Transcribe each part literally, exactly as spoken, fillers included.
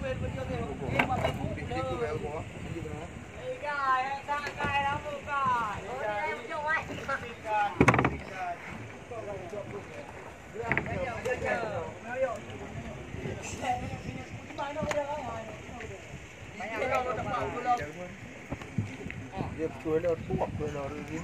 Dia betul lewat puak tu lewat ini.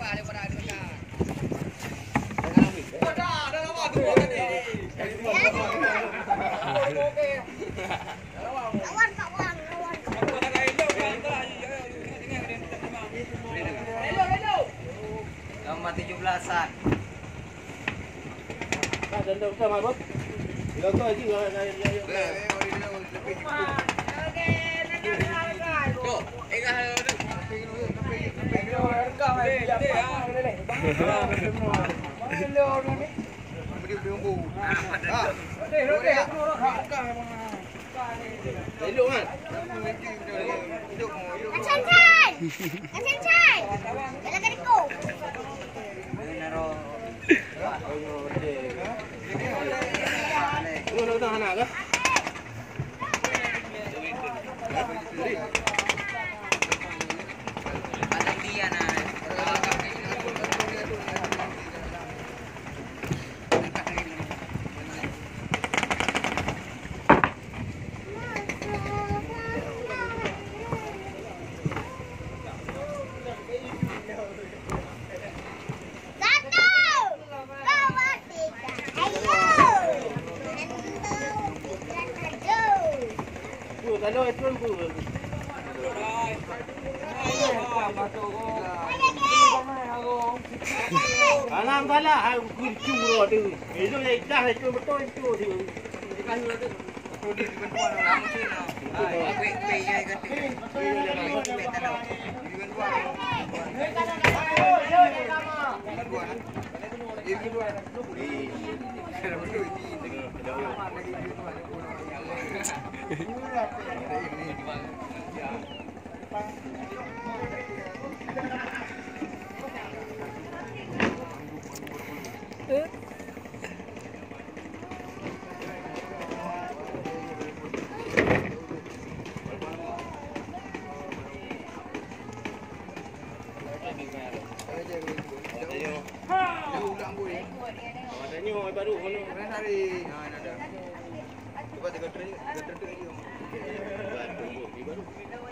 Gambar tujuh belasan. Ah, dan dah sama bos. Dia tu aja enggak ada ya. Kalau itu pun alam salah aku curu tu. Itu dah itu betul itu tu. Kan tu. Di bantuan kamu sih. Ah, wei wei ya ganti. Wei tahu. Di bantuan. Bantuan. Ini bantuan. Ini betul ini. Adanya baru mana? Hari. Ha ada. Cuba tengok training, tengok training lagi. Baru.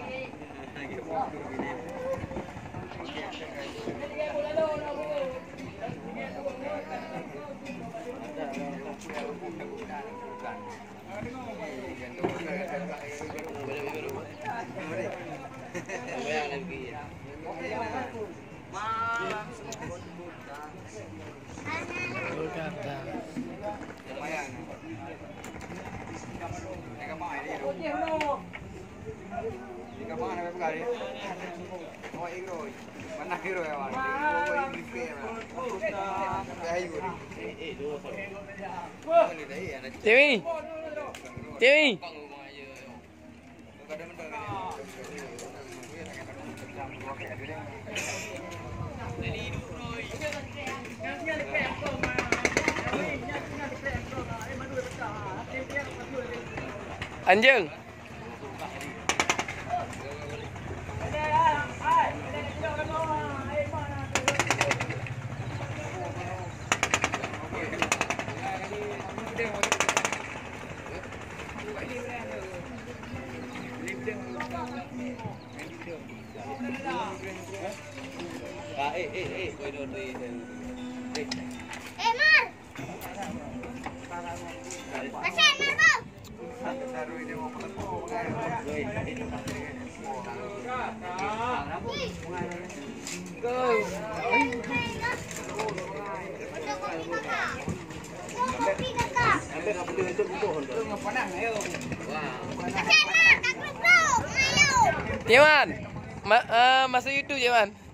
Dewi, Dewi. Anjing. Ah, eh, eh, eh, kau dah dah. Eh, Mar. Macam Mar bang. Saru ini mau pelepon. Go. Ambil apa dia untuk butuh Honda. Panas ayo. Wah. Macam Mar, tak grup bro. Ayo. Jeman. Ma uh, masuk YouTube Jeman.